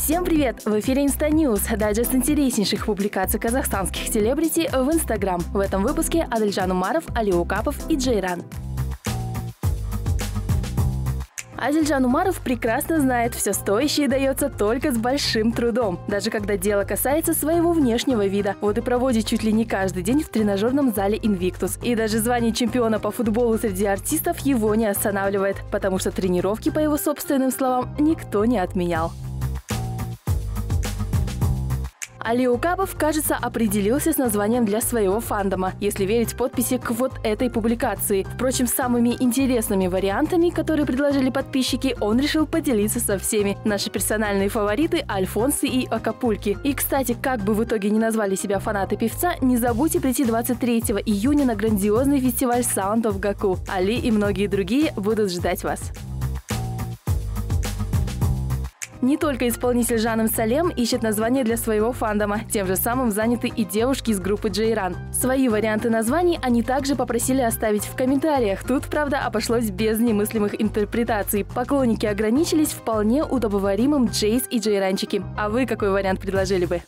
Всем привет! В эфире Insta-News, дайджест интереснейших публикаций казахстанских селебрити в Instagram. В этом выпуске Адельжан Умаров, Али Окапов и Джейран. Адельжан Умаров прекрасно знает, все стоящее дается только с большим трудом, даже когда дело касается своего внешнего вида. Вот и проводит чуть ли не каждый день в тренажерном зале Invictus. И даже звание чемпиона по футболу среди артистов его не останавливает, потому что тренировки, по его собственным словам, никто не отменял. Али Окапов, кажется, определился с названием для своего фандома, если верить подписи к вот этой публикации. Впрочем, самыми интересными вариантами, которые предложили подписчики, он решил поделиться со всеми. Наши персональные фавориты – Альфонсы и Акапульки. И, кстати, как бы в итоге не назвали себя фанаты певца, не забудьте прийти 23 июня на грандиозный фестиваль Sound of Gaku. Али и многие другие будут ждать вас. Не только исполнитель Жаным Салем ищет название для своего фандома, тем же самым заняты и девушки из группы Джейран. Свои варианты названий они также попросили оставить в комментариях. Тут, правда, обошлось без немыслимых интерпретаций. Поклонники ограничились вполне удобоваримым Джейс и Джейранчики. А вы какой вариант предложили бы?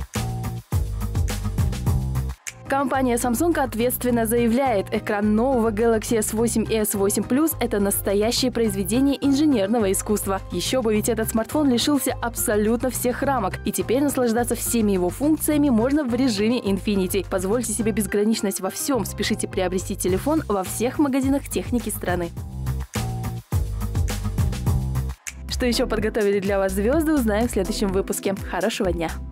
Компания Samsung ответственно заявляет, экран нового Galaxy S8 и S8 Plus – это настоящее произведение инженерного искусства. Еще бы, ведь этот смартфон лишился абсолютно всех рамок, и теперь наслаждаться всеми его функциями можно в режиме Infinity. Позвольте себе безграничность во всем, спешите приобрести телефон во всех магазинах техники страны. Что еще подготовили для вас звезды, узнаем в следующем выпуске. Хорошего дня!